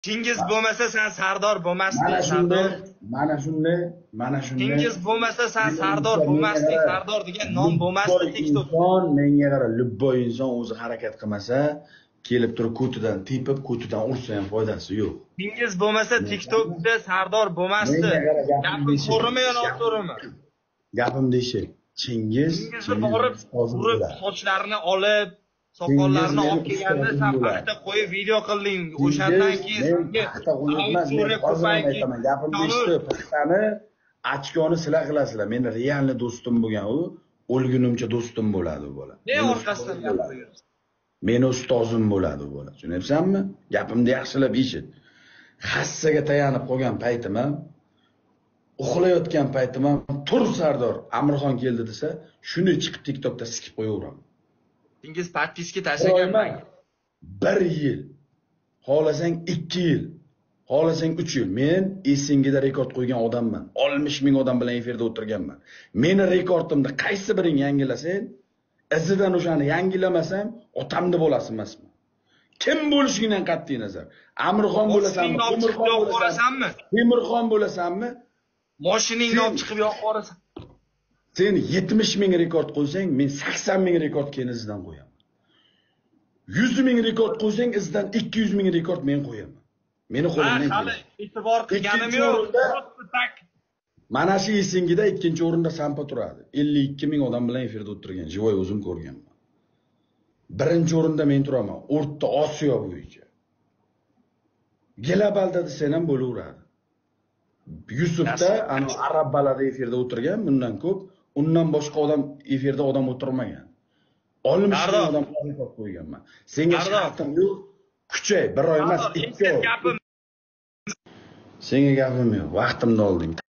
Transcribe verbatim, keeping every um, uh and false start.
Chingiz bo'lmasa sen Sardor bo'lmasding, Mana Sardor. shunday, mana shunday, mana shunday. Chingiz bo'lmasa sen Sardor bo'lmasding, Sardor degan nom bo'lmasdi TikTokda. Inson menga qara, lubboy inson o'zi harakat qilmasa, kelib turib ko'tidan tepib, ko'tidan ursa ham foydasi yo'q. Chingiz bo'lmasa TikTokda Sardor bo'lmasdi. Gapim to'g'rimi yo noto'g'rimi? Gapimni eshit. Chingiz borib, urib, sochlarini olib, soqollarini olib kelganda sen paxta qo'yib video qilding. O'shandan keyin senga paxta qo'yibman, men hozir aytaman. Gapimni eshit, paxtani ochkoni sizlar qilasizlar. Meni realni do'stim bo'lgan u, o'lgunimcha do'stim bo'ladi u bola. Ne orqasidan gapirasiz? Meni ustozim bo'ladi u bola. Tushunyapsanmi? Gapimni yaxshilab eshit. Hassaga tayanib qolgan paytim ham, uxlayotgan paytim ham tur Sardor, Amirxon keldi desa, shuni chiqib TikTokda sikib qo'yaveraman. Chingiz podpiska tashlaganman. bir yil, xohlasang ikki yil, xohlasang uch yil. Men esingida rekord qo'ygan odamman. oltmish ming odam bilan efirda o'tirganman. Meni rekordimni qaysi biring yangilasang, izidan o'shani yangilamasam, otamni bo'lasin emasmi? Kim bo'lishingdan qat'iy nazar. Amirxon bo'lasanmi, Temirxon bo'lasanmi? Temirxon bo'lasanmi? Mashinangni olib chiqib yoqib yuborasan. Sen yetmish ming rekord qo'ysang, men sakson ming rekord keyin izidan qo'yaman. yuz ming rekord qo'ysang, izidan ikki yuz ming rekord men qo'yaman. Meni qo'limdan keladi. Hali e'tibor qilganim yo'q. Mana shu esingida ikkinchi o'rinda Sampa turadi. ellik ikki ming odam bilan efirda o'tirgan, jivoy o'zim ko'rganman. Birinchi o'rinda men turaman, O'rta Osiyo bo'yicha. Globalda desang ham bo'laveradi. Yusufda ana arab balada efirda o'tirgan, bundan ko'p, undan boshqa odam efirda odam o'tirmagan. oltmish ming odam rekord qo'yganman. Senga shartim yo'q, kuchay, bir oy emas, ikki oy. Senga gapim yo'q, vaqtimni olding.